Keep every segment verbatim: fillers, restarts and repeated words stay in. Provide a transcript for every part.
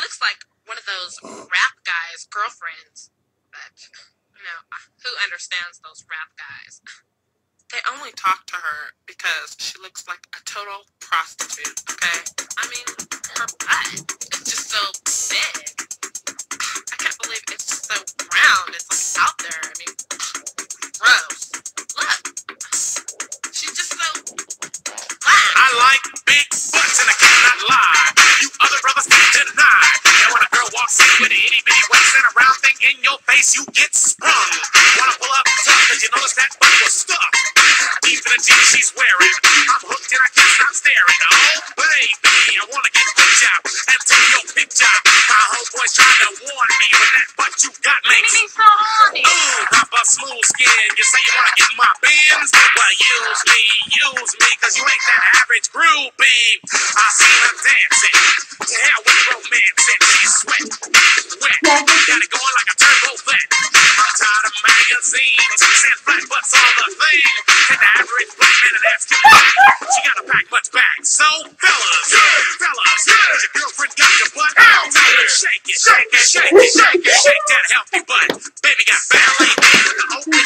looks like one of those rap guys' girlfriends. But, you know, who understands those rap guys? They only talk to her because she looks like a total prostitute, okay? I mean, her butt is just so big. I can't believe it's just so round. It's like out there. I mean, gross. Look. She's just so flat. I like big butts and I cannot lie. You other brothers can't deny. And when a girl walks in with an itty bitty waist and a round thing in your face, you get sprung. Wanna pull up tough cause you notice that butt was stuck deep in the jeans she's wearing. I'm hooked and I can't stop staring. Oh baby, I wanna get hooked up and take your picture. My homeboys tried to warn me, but that butt you got makes me so horny. Ooh, Papa Smooth Skin. You say you wanna get my bins? Well, use me, use me, cause you ain't that average groupie. I see her dancing. To hell with romance and she's sweat, wet. Got it going like a turbo vet. I'm tired of magazines. Saying flat butts all the thing. Take the average black man and ask him why. She gotta pack much back. So, fellas, yeah. fellas, yeah. Your girlfriend got your butt. Tell her shake it, shake it, shake it, shake it, shake that healthy butt. Baby got ballet feet with the open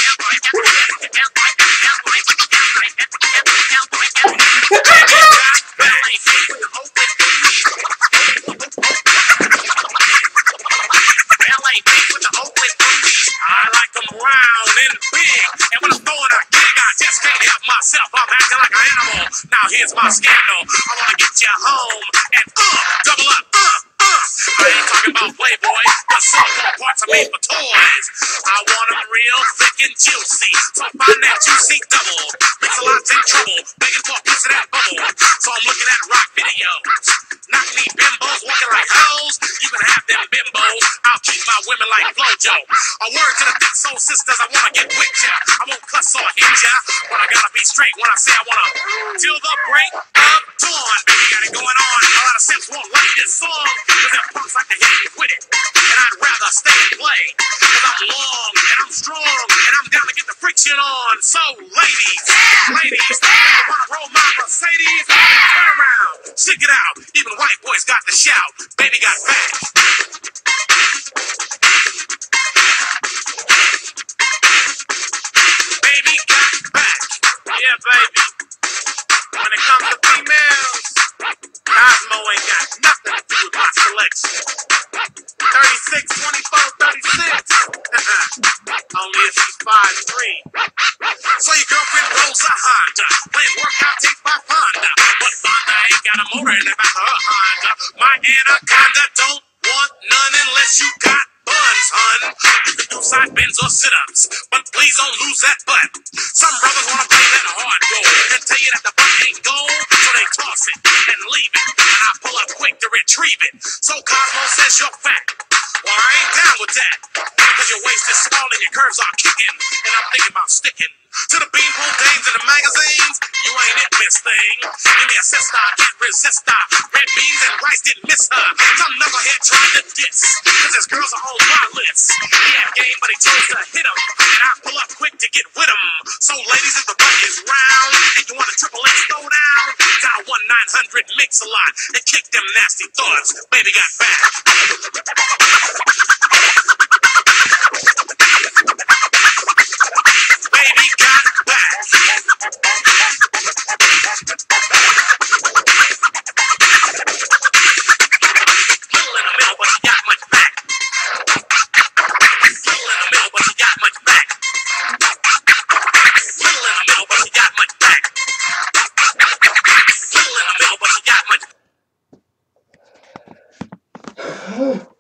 ballet feet with the open ballet feet with the open booties. I like them round and big, and when I'm throwing a gig, I just can't help myself. I'm acting like an animal. Now here's my scandal. I wanna get you home and uh, double up, uh, uh. I ain't talking about Playboy, but silicone parts are made for toys. I want them real thick and juicy, so find that juicy double. Mix a lot's in trouble, begging for a piece of that bubble. So I'm looking at rock videos. Knock me bimbos walking like hoes. You can have them bimbos. I'll keep my women like Flojo. A word to the thick soul sisters, I wanna get with ya. I won't cuss or hit ya, but I gotta be straight when I say I wanna. Till the break of dawn, baby got it going on. A lot of simps won't like this song, cause they're punks like to hit me with it. And I'd rather stay and play, cause I'm long and I'm strong, and I'm down to get the friction on. So ladies, ladies, if you wanna roll my Mercedes, turn around, shake it out. Even white boys got the shout. Baby got back. Baby got back. Yeah, baby. When it comes to females, Cosmo ain't got nothing to do with my selection. thirty-six, twenty-four, thirty-six. Only if she's five three. So your girlfriend rolls a Honda, playing workout tape by Honda. But Honda ain't got a motor in the back of her Honda. My Anaconda don't want none unless you got buns, hun. You can do side bends or sit-ups, but please don't lose that butt. Some brothers wanna play that hard role and tell you that the butt ain't gold, so they toss it and leave it, and I pull up quick to retrieve it. So Cosmo says you're fat. Well, I ain't down with that, cause your waist is small and your curves are kicking, and I'm thinking about sticking to the beanpole dames in the magazines. You ain't it, miss thing. Give me a sister, I can't resist her. Red beans and rice didn't miss her. Some knucklehead tried to diss, cause his girls are on my list. He had game, but he chose to hit him, and I pull up quick to get with him. So ladies, if the butt is round, and you want a triple X throw down, dial one nine hundred mix a lot, and kick them nasty thoughts. Baby got back. Baby got back. Little in the middle, but she got much back. Little in the middle, but she got much back. Little in the middle, but she got much back. Little in the middle, but she got much.